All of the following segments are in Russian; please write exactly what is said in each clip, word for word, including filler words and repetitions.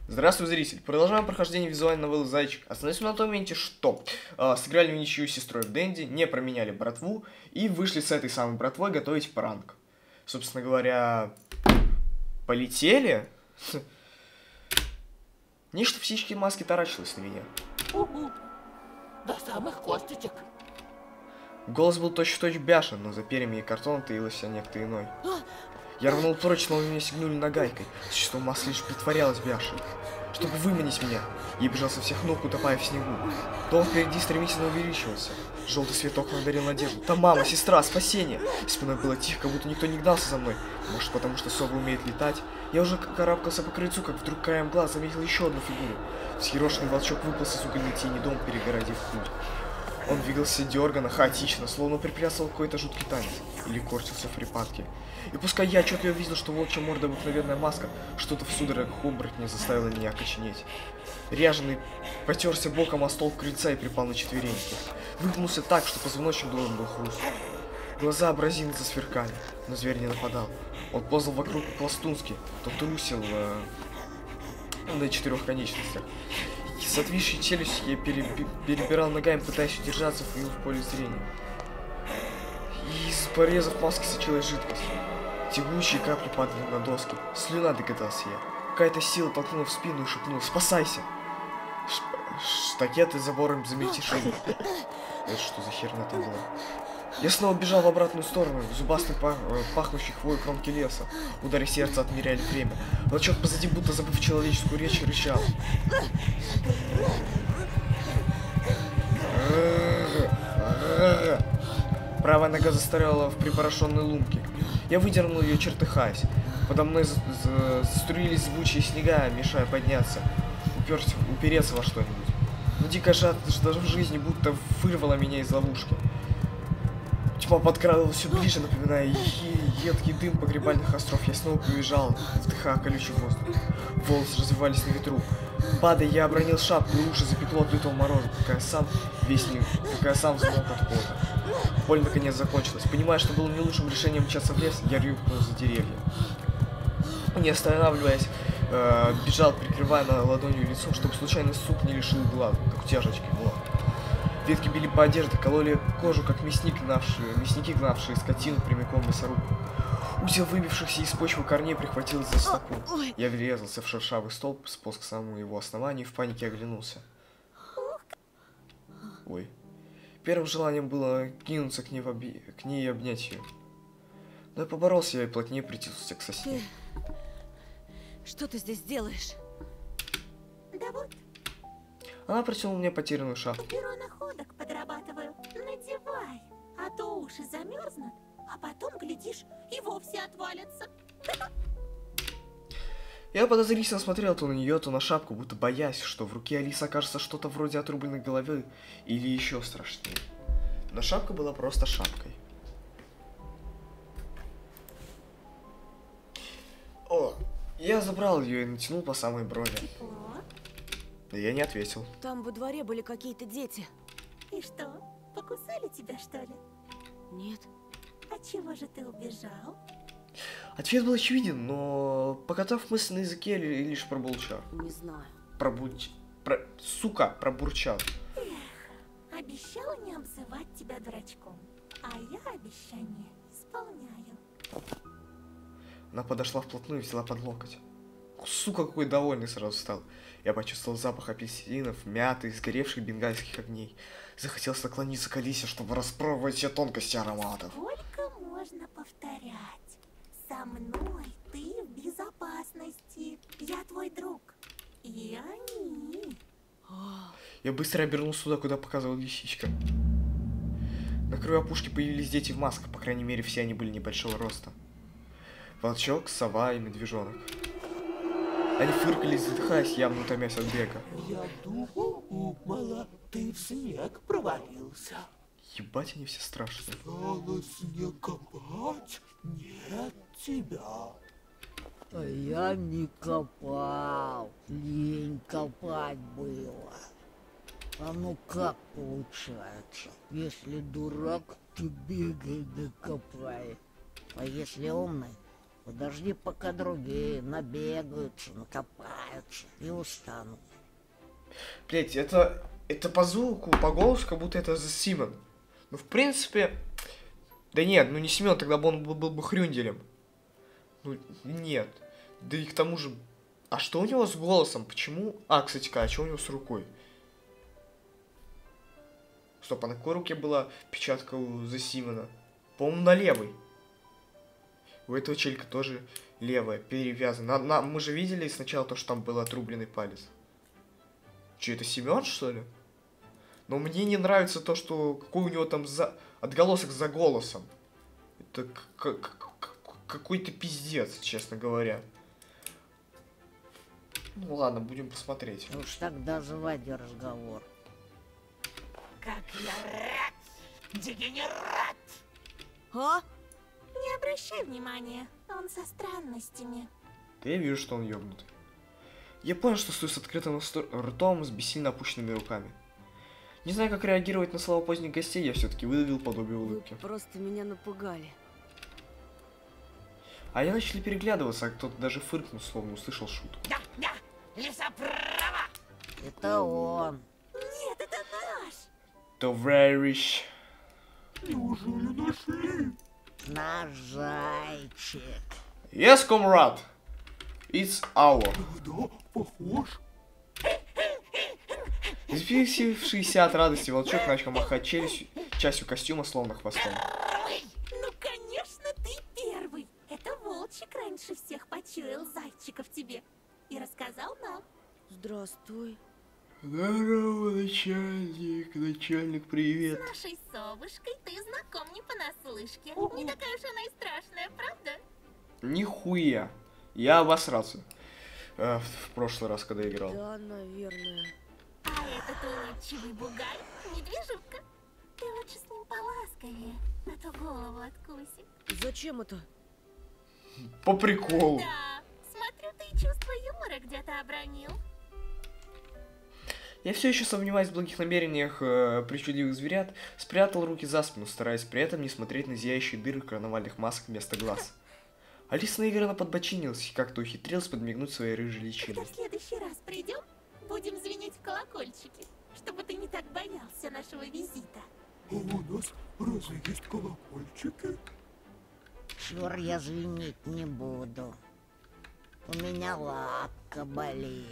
Здравствуй, зритель. Продолжаем прохождение визуальной новеллы «Зайчик». Остановимся на том моменте, что э, сыграли в ничью с сестрой в Дэнди, не променяли братву и вышли с этой самой братвой готовить пранк. Собственно говоря, полетели. Нечто птички маски таращилось на меня. Угу. До самых косточек. Голос был точь-в-точь бяшен, но за перьями и картоном таился некто иной. Я рванул прочь, но меня сигнули нагайкой. Существо маски лишь притворялось бяшей, чтобы выманить меня. Я бежал со всех ног, утопая в снегу. Дом впереди стремительно увеличивался. Желтый свет окна дарил надежду. Там мама, сестра, спасение! Спиной было тихо, как будто никто не гнался за мной. Может, потому что сова умеет летать? Я уже карабкался по крыльцу, как вдруг краем глаз заметил еще одну фигуру. Взъерошенный волчок выполз из угольной тени дома, перегородив путь. Он двигался дерганно, хаотично, словно приплясывал какой-то жуткий танец. Или корчился в припадке. И пускай я отчетливо видел, что волчья морда обыкновенная маска, что-то в судорогах оборотня заставило меня окоченеть. Ряженый потерся боком о стол крыльца и припал на четвереньки. Выгнулся так, что позвоночник должен был хрустнуть. Глаза абразины засверкали, но зверь не нападал. Он ползал вокруг по-пластунски, то трусил э, на четырех конечностях. С отвисшей челюстью я переби перебирал ногами, пытаясь удержаться в в поле зрения. И из порезов маски сочилась жидкость. Тягучие капли падали на доски. Слюна, догадался я. Какая-то сила толкнула в спину и шепнула: «Спасайся!» Ш Штакеты забором замельтешили. Это что за херня там была? Я снова бежал в обратную сторону, зубастый пах, пахнущий хвоей кромки леса. Удары сердца отмеряли время. Волчок позади, будто забыв человеческую речь, рычал. Правая нога застряла в припорошенной лунке. Я выдернул ее, чертыхаясь. Подо мной заструились звучие снега, мешая подняться, уперся, упереться во что-нибудь. Но дикая жадность даже в жизни будто вырвала меня из ловушки. Тьма подкрадывалась все ближе, напоминая едкий дым погребальных костров. Я снова побежал, вдыхая колючий воздух. Волосы развивались на ветру. Падая, я обронил шапку, и уши запекло от лютого мороза, пока я сам весь не... пока я сам взмок от холода. Боль наконец закончилась. Понимая, что было не лучшим решением мчаться в лес, я рюкнул за деревья. Не останавливаясь, э, бежал, прикрывая на ладонью лицо, чтобы случайно сук не лишил глаз, как утяжечки. Вот. Ветки били по одежде, кололи кожу, как мясник, гнавшие, мясники, гнавшие скотину прямиком в мясорубку. Узел выбившихся из почвы корней прихватил за стопу. Я врезался в шершавый столб, сполз к самому его основанию и в панике оглянулся. Ой. Первым желанием было кинуться к ней, в оби... к ней и обнять ее. Но я поборолся и плотнее притиснулся к сосне. Ты... Что ты здесь делаешь? Да вот. Она протянула мне потерянную шапку. Перо находок подрабатываю. Надевай, а то уши замерзнут, а потом, глядишь, и вовсе отвалятся. Я подозрительно смотрел то на нее, то на шапку, будто боясь, что в руке Алисы окажется что-то вроде отрубленной головы или еще страшнее. Но шапка была просто шапкой. О, я забрал ее и натянул по самой брови. Да я не ответил. Там во дворе были какие-то дети. И что, покусали тебя, что ли? Нет. А чего же ты убежал? Ответ был очевиден, но, покатав мысль на языке, лишь пробурчал. Не знаю. Пробуч... Про... Сука, пробурчал. Эх, обещал не обзывать тебя дурачком, а я обещание исполняю. Она подошла вплотную и взяла под локоть. Сука, какой довольный сразу стал. Я почувствовал запах апельсинов, мяты и сгоревших бенгальских огней. Захотелось наклониться к Алисе, чтобы распробовать все тонкости ароматов. Сколько можно повторять? Со мной ты в безопасности. Я твой друг. И они. Я быстро обернулся туда, куда показывал лисичка. На краю опушки появились дети в масках, по крайней мере, все они были небольшого роста. Волчок, сова и медвежонок. Они фыркали, задыхаясь, явно утомясь от бега. Я думала, ты в снег провалился. Ебать, они все страшные. Стало снег копать, нет тебя. А я не копал, лень копать было. А ну как получается? Если дурак, то бегай да копай. А если умный, Подожди, пока другие набегаются, накопаются и устанут. Блять, это... Это по звуку, по голосу, как будто это за Симон. Ну, в принципе... Да нет, ну не Семен, тогда бы он был, был бы Хрюнделем. Ну, нет. Да и к тому же... А что у него с голосом? Почему? А, кстати, а что у него с рукой? Стоп, а на какой руке была печатка у за Симона? По-моему, на левой. У этого челика тоже левая, перевязана. На, на, мы же видели сначала то, что там был отрубленный палец. Че, это Семен, что ли? Но мне не нравится то, что какой у него там за... отголосок за голосом. Это какой-то пиздец, честно говоря. Ну ладно, будем посмотреть. Ну уж тогда заводи разговор. Как я рад! Дегенерат! А? Не обращай внимания, он со странностями. Да я вижу, что он ёбнутый. Я понял, что стою с открытым ртом, с бессильно опущенными руками. Не знаю, как реагировать на слова поздних гостей, я все-таки выдавил подобие Вы улыбки. просто меня напугали. А они начали переглядываться, а кто-то даже фыркнул, словно услышал шутку. Да, да, лиса права! Это он. Нет, это наш! Товарищ. Неужели нашли? Наш зайчик. Yes, comrade. It's our. Да, похож. Взбесившийся от радости волчок начал махать челюстью, частью костюма, словно хвостом. Ну, конечно, ты первый. Это волчик раньше всех почуял зайчика в тебе и рассказал нам. Здравствуй. Здорово, начальник. Начальник, привет. С нашей совушкой ты знаком не понаслышке. Не такая уж она и страшная, правда? Нихуя. Я обосрался. Э, в прошлый раз, когда играл. Да, наверное. А этот улыбчивый бугай — медвежутка. Ты лучше с ним поласковее, а то голову откусит. Зачем это? По приколу. Да, смотрю, ты чувство юмора где-то обронил. Я все еще сомневаюсь в благих намерениях э, причудливых зверят, спрятал руки за спину, стараясь при этом не смотреть на зияющие дыры карнавальных масок вместо глаз. Алиса наигранно подбочинилась и как-то ухитрилась подмигнуть своей рыжей Когда личиной. в следующий раз придем, будем звенеть в колокольчики, чтобы ты не так боялся нашего визита. А у нас разве есть колокольчики? Чур, я звенеть не буду. У меня лапка болит.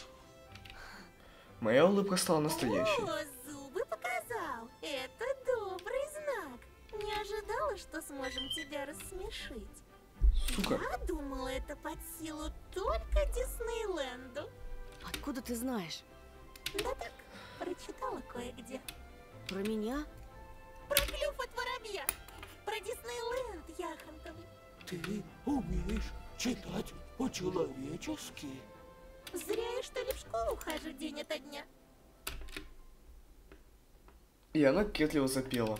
Моя улыбка стала настоящей. О, зубы показал. Это добрый знак. Не ожидала, что сможем тебя рассмешить. Сука. Я думала, это под силу только Диснейленду. Откуда ты знаешь? Да так, прочитала кое-где. Про меня? Про клюв от воробья. Про Диснейленд яхонтовый. Ты умеешь читать по-человечески? Зря я, что ли, в школу хожу день ото дня. И она кокетливо запела.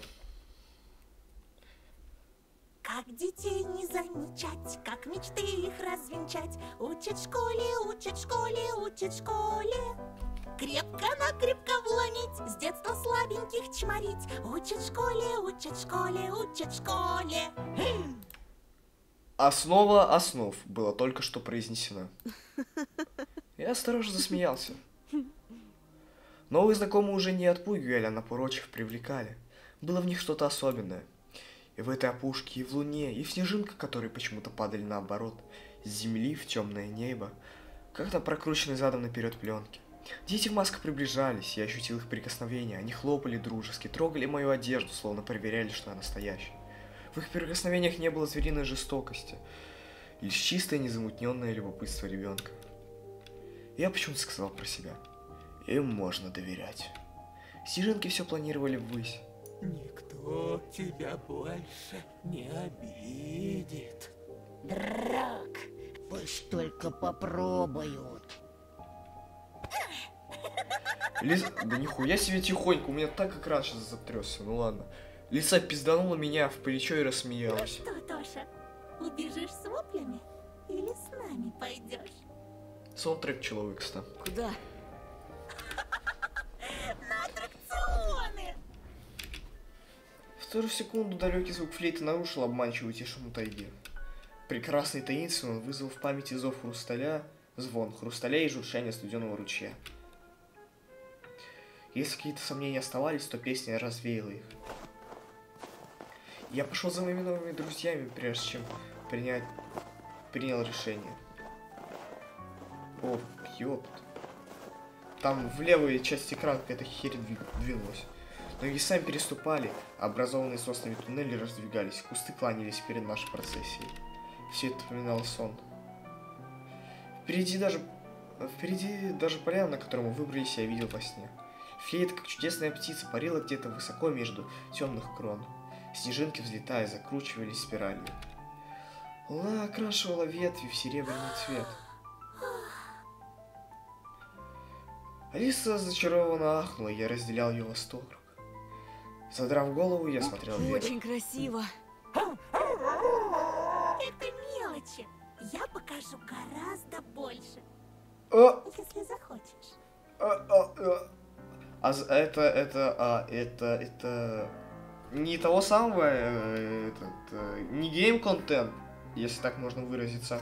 Как детей не замечать, как мечты их развенчать. Учат в школе, учат в школе, учат в школе. Крепко-накрепко вломить, с детства слабеньких чморить. Учат в школе, учат в школе, учат в школе. Основа основ было только что произнесено. Я осторожно засмеялся. Новые знакомые уже не отпугивали, а напротив привлекали. Было в них что-то особенное. И в этой опушке, и в луне, и в снежинках, которые почему-то падали наоборот, с земли в темное небо, как на прокрученной задом наперед пленке. Дети в масках приближались, я ощутил их прикосновение, они хлопали дружески, трогали мою одежду, словно проверяли, что я настоящий. В их прикосновениях не было звериной жестокости, лишь чистое незамутненное любопытство ребенка. Я почему-то сказал про себя. Им можно доверять. Снежинки все планировали ввысь. Никто тебя больше не обидит. Друг, пусть только попробуют. Лиз... Да нихуя себе тихонько, у меня так экран сейчас затрясся, ну ладно. Лиса пизданула меня в плечо и Ну рассмеялась. что, Тоша, убежишь с воплями или с нами пойдешь? Саундтрек человека. Куда? На аттракционы! В ту же секунду далекий звук флейты нарушил обманчивую тишину тайги. Прекрасный и таинственный, он вызвал в памяти зов хрусталя, звон хрусталя и журчание студеного ручья. Если какие-то сомнения оставались, то песня развеяла их. Я пошел за моими новыми друзьями, прежде чем принять... принял решение. О, ёпт. Там в левой части экрана какая-то херь двинулась. Ноги сами переступали, а образованные соснами туннели раздвигались, кусты кланялись перед нашей процессией. Все это напоминало сон. Впереди даже... Впереди даже поляна, на которую мы выбрались, я видел во сне. Флейта, как чудесная птица, парила где-то высоко между темных крон. Снежинки, взлетая, закручивались спиралью. Луна окрашивала ветви в серебряный цвет. Алиса зачарованно ахнула, и я разделял ее восторг. Задрав голову, я смотрел вверх. Очень красиво. Это мелочи. Я покажу гораздо больше, А, если захочешь. а, а, а. А з- это, это, а, это, это... Не того самого, э, этот, э, не гейм-контент, если так можно выразиться.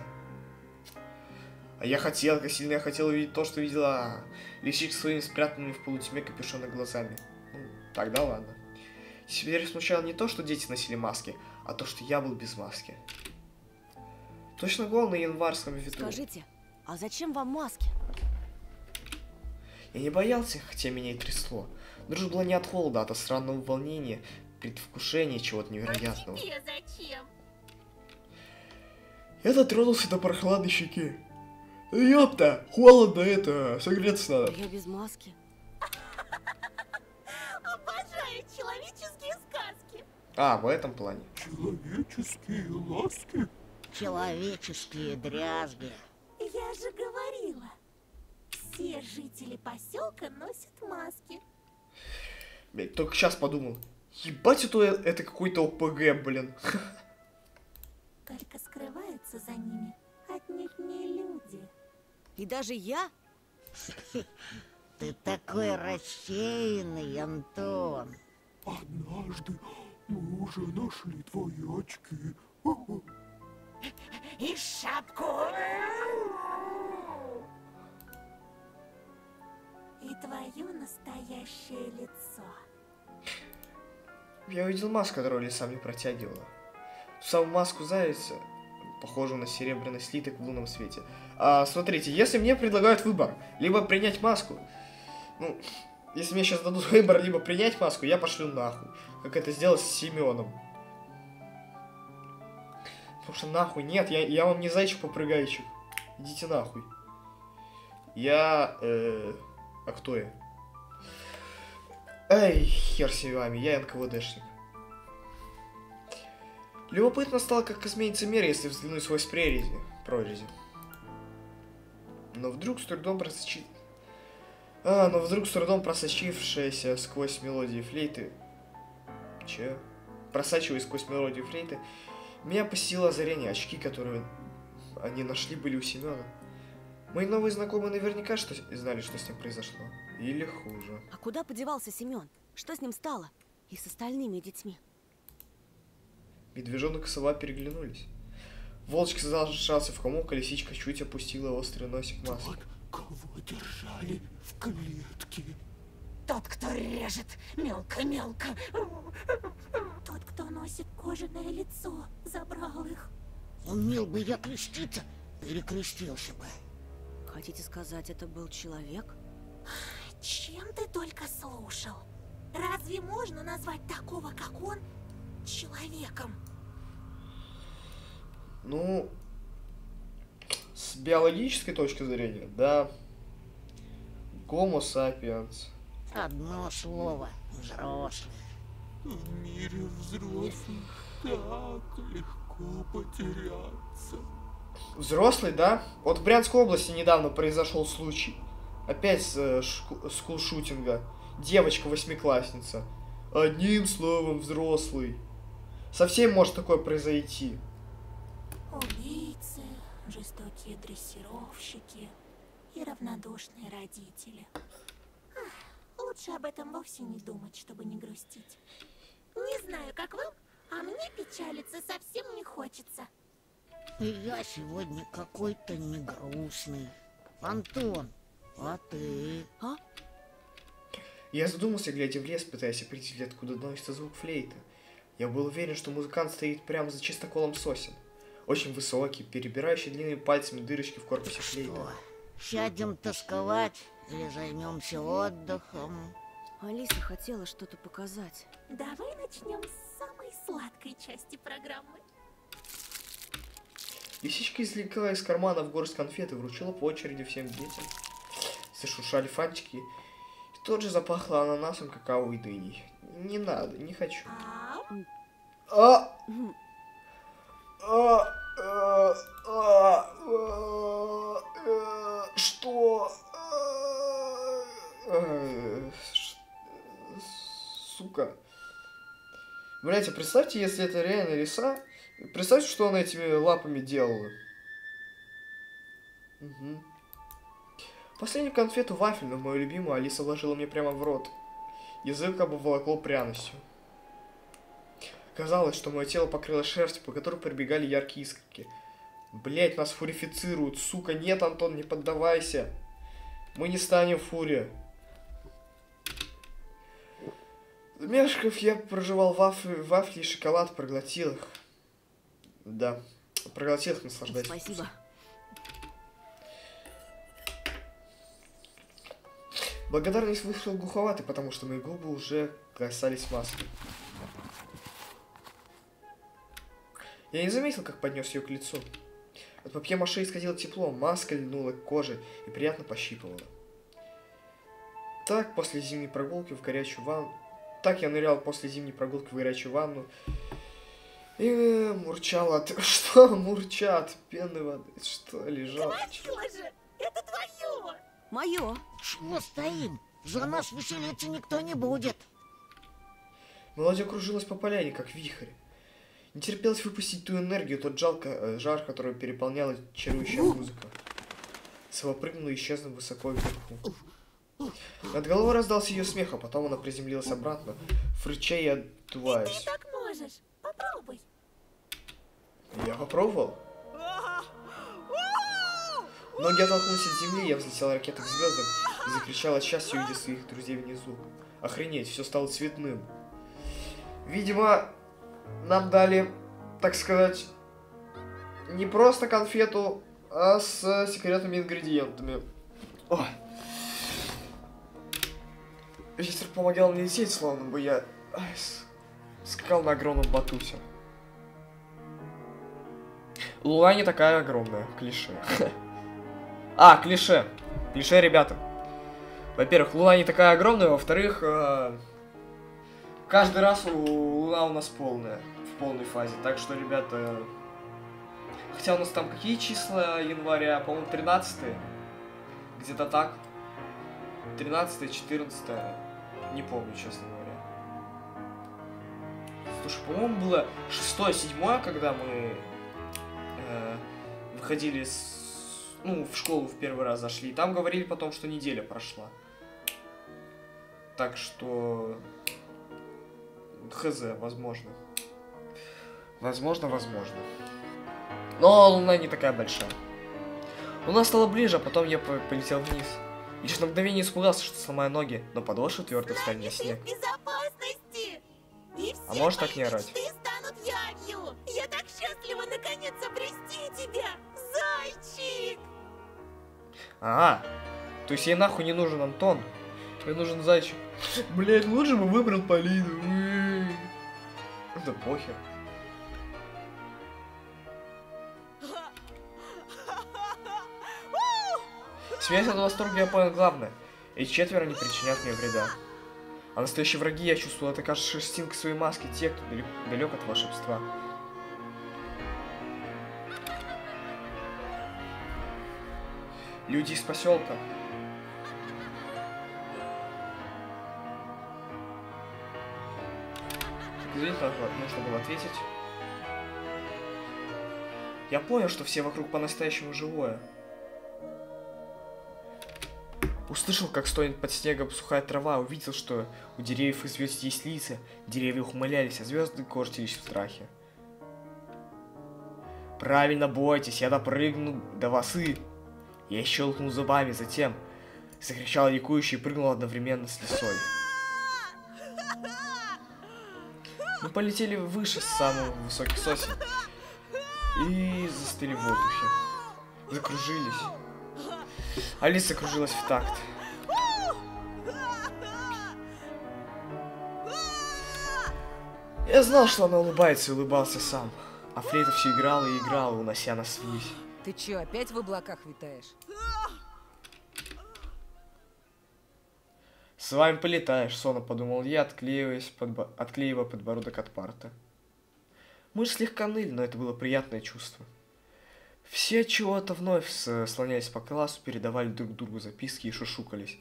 А я хотел, как сильно я хотел увидеть то, что видела лисичка своими спрятанными в полутьме капюшона глазами. Ну, тогда ладно. Теперь смущало не то, что дети носили маски, а то, что я был без маски. Точно гол на январском ветру. Скажите, а зачем вам маски? Я не боялся, хотя меня и трясло. Дрожь была не от холода, а от странного волнения, предвкушения чего-то невероятного. А тебе зачем? Я дотронулся до прохладной щеки. Ёпта, холодно это, согреться надо. Я без маски. Обожаю человеческие сказки. А, в этом плане. Человеческие ласки. Человеческие дрязги. Я же говорила, все жители поселка носят маски. Блять, только сейчас подумал. Ебать, это, это какой-то ОПГ, блин. Только скрываются за ними отнюдь не люди. И даже я? Ты такой рассеянный, Антон. Однажды мы уже нашли твои очки. И шапку. И твое настоящее лицо. Я увидел маску, которую лиса мне протягивала. Ту самую маску зайца, похожую на серебряный слиток в лунном свете. А, смотрите, если мне предлагают выбор, либо принять маску, ну, если мне сейчас дадут выбор, либо принять маску, я пошлю нахуй, как это сделал с Семеном. Потому что нахуй, нет, я, я вам не зайчик-попрыгайчик. Идите нахуй. Я, э, а кто я? Эй, хер с вами, я эн ка вэ дэшник. Любопытно стало, как изменится мир, если взглянуть сквозь прорези. прорези. Но вдруг с трудом просочи... А, но вдруг с трудом просочившаяся сквозь мелодии флейты... Че? Просачиваясь сквозь мелодию флейты, меня посетило озарение. Очки, которые они нашли, были у Семена. Мои новые знакомые наверняка что... знали, что с ним произошло. Или хуже. А куда подевался Семен? Что с ним стало? И с остальными детьми? Медвежонок и сова переглянулись. Волчик зажался в комок, а лисичка чуть опустила острый носик маски. Вот кого держали в клетке. Тот, кто режет мелко-мелко. Тот, кто носит кожаное лицо, забрал их. Умел бы я креститься, перекрестился бы. Хотите сказать, это был человек? Чем ты только слушал? Разве можно назвать такого, как он, человеком? Ну, с биологической точки зрения, да. Гомо сапиенс. Одно слово. Взрослый. В мире взрослых так легко потеряться. Взрослый, да? Вот в Брянской области недавно произошел случай. Опять с э, шку- скулшутинга. Девочка восьмиклассница. Одним словом, взрослый. Совсем может такое произойти. Убийцы, жестокие дрессировщики и равнодушные родители. Ах, лучше об этом вовсе не думать, чтобы не грустить. Не знаю, как вам, а мне печалиться совсем не хочется. И я сегодня какой-то не грустный. Антон, а ты? А? Я задумался, глядя в лес, пытаясь определить, откуда доносится звук флейты. Я был уверен, что музыкант стоит прямо за чистоколом сосен. Очень высокий, перебирающий длинными пальцами дырочки в корпусе флейты. Что, сядем тосковать или займемся отдыхом? Алиса хотела что-то показать. Давай начнем с самой сладкой части программы. Лисичка извлекла из кармана в горсть конфет и вручила по очереди всем детям. Зашуршали фантики, и тут же запахло ананасом, какао и дыней. Не надо, не хочу. А? А! А! А! А! А! Что? А! Сука. Блять, а представьте, если это реально лиса. Представьте, что она этими лапами делала. Угу. Последнюю конфету вафельную, мою любимую, Алиса вложила мне прямо в рот. Язык обволокло пряностью. Казалось, что мое тело покрыло шерстью, по которой пробегали яркие искорки. Блять, нас фурифицируют, сука, нет, Антон, не поддавайся. Мы не станем фури. Мешков я прожевал вафли, вафли и шоколад, проглотил их. Да, проглотил их, наслаждайся. Спасибо. Благодарность вышла глуховатой, потому что мои губы уже касались маски. Я не заметил, как поднес ее к лицу. От папье-маше исходило тепло, маска льнула к коже и приятно пощипывала. Так, после зимней прогулки в горячую ванну... Так я нырял после зимней прогулки в горячую ванну и мурчал от... Что? Мурчат пенной воды. Что? Лежал. Говорила же, это твое! Мое. Чего стоим? За нас веселиться никто не будет. Мелодия кружилась по поляне, как вихрь. Не терпелось выпустить ту энергию, тот жалко, жар, который переполняла чарующая музыка. Сова прыгнула и исчезла высоко вверху. Над головой раздался ее смех, а потом она приземлилась обратно, фрыча и отдуваясь. Ты так можешь. Попробуй. Я попробовал. Ноги оттолкнулись от земли, я взлетел ракетой к звездам и закричал от счастья, увидев своих друзей внизу. Охренеть, все стало цветным. Видимо, нам дали, так сказать, не просто конфету, а с секретными ингредиентами. Ой. Ветер помогал мне лететь, словно бы я ай, скакал на огромном батуте. Луна не такая огромная, клише. А, клише. Клише, ребята. Во-первых, Луна не такая огромная, во-вторых, э, каждый раз у Луна у нас полная, в полной фазе. Так что, ребята, хотя у нас там какие числа января? По-моему, тринадцатое. Где-то так. тринадцатое, четырнадцатое. Не помню, честно говоря. Слушай, по-моему, было шестое, седьмое, когда мы э, выходили с, ну, в школу в первый раз зашли. Там говорили потом, что неделя прошла. Так что... Хз, возможно. Возможно, возможно. Но Луна не такая большая. Луна стала ближе, а потом я полетел вниз. Лишь на мгновение испугался, что сломаю ноги, но подошвы твердо встали на снег. Ты в безопасности. И все А можешь твои так не орать? мечты станут явью. Я так счастлива наконец обрести тебя, зайчик. Ага. То есть ей нахуй не нужен Антон. Мне нужен зайчик. Блять, лучше бы выбрал Полину. Да похер. Смеясь от восторга, я понял главное. Эти четверо не причинят мне вреда. А настоящие враги, я чувствовал, это кажется шерстинкой своей маски, те, кто далек, далек от волшебства. Люди из поселка. Извините, нужно было ответить. Я понял, что все вокруг по-настоящему живое. Услышал, как стонет под снегом сухая трава, увидел, что у деревьев и звезд есть лица, деревья ухмылялись, а звезды корчились в страхе. Правильно, бойтесь, я допрыгну до вас и... Я щелкнул зубами, затем закричал ликующий и прыгнул одновременно с лисой. Мы полетели выше с самых высоких сосен и застыли в воздухе. Закружились. Алиса кружилась в такт. Я знал, что она улыбается, и улыбался сам. А флейта все играла и играла, унося нас ввысь. Ты чё, опять в облаках витаешь? С вами полетаешь, сонно подумал я, отклеиваясь подбо... отклеивая подбородок от парта. Мы же слегка ныли, но это было приятное чувство. Все чего-то вновь слонялись по классу, передавали друг другу записки и шушукались.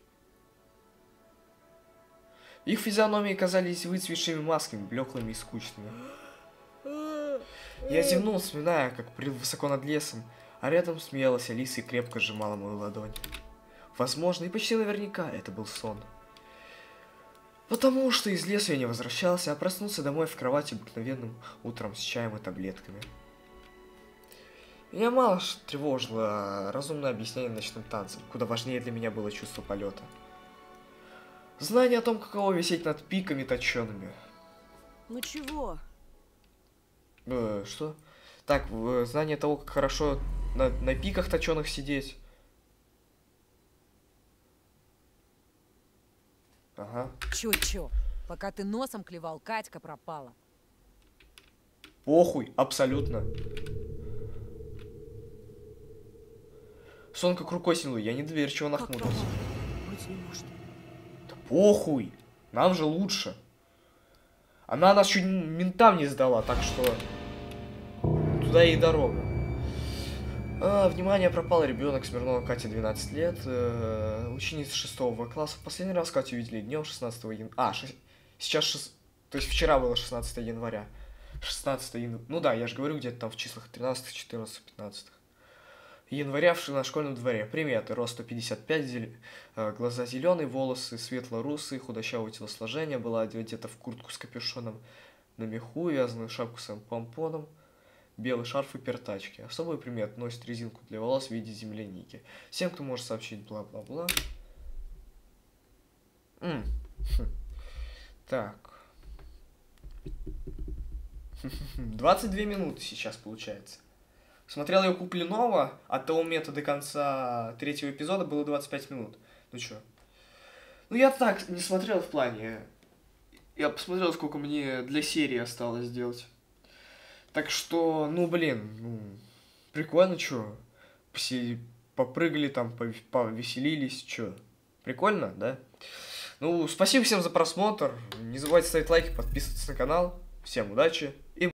Их физиономии казались выцветшими масками, блеклыми и скучными. Я зевнул, вспоминая, как парил высоко над лесом, а рядом смеялась Алиса и крепко сжимала мою ладонь. Возможно, и почти наверняка это был сон. Потому что из леса я не возвращался, а проснулся домой в кровати обыкновенным утром с чаем и таблетками. Меня мало тревожило разумное объяснение ночным танцам, куда важнее для меня было чувство полета. Знание о том, каково висеть над пиками точеными. Ну чего? Э, что? Так, э, знание того, как хорошо на, на пиках точеных сидеть. Ага. Чё-чё? Пока ты носом клевал, Катька пропала. Похуй, абсолютно. Сон как рукой сняло, я недоверчиво нахмурился. Вроде не может. Да похуй, нам же лучше. Она нас чуть ментам не сдала, так что туда и дорога. А, внимание, пропал ребенок Смирнова Катя, двенадцать лет, э, ученица шестого класса. Последний раз Катю видели днем шестнадцатого января. А, шесть... сейчас шест... То есть вчера было шестнадцатое января. шестнадцатое января. Ну да, я же говорю, где-то там в числах тринадцать, четырнадцать, пятнадцать. Января в на школьном дворе. Приметы. Рост сто пятьдесят пять, зел... глаза зеленые, волосы светло-русые, худощавое телосложение, была одета в куртку с капюшоном на меху, вязаную шапку с помпоном, белый шарф и перчатки. Особую примету: носит резинку для волос в виде земляники. Всем, кто может сообщить бла-бла-бла. Хм. Так. двадцать две минуты сейчас получается. Смотрел я Куплинова, от того момента до конца третьего эпизода было двадцать пять минут. Ну чё? Ну я так не смотрел в плане. Я посмотрел, сколько мне для серии осталось сделать. Так что, ну блин, ну, прикольно, чё? Все попрыгали там, повеселились, чё? Прикольно, да? Ну, спасибо всем за просмотр. Не забывайте ставить лайки, подписываться на канал. Всем удачи и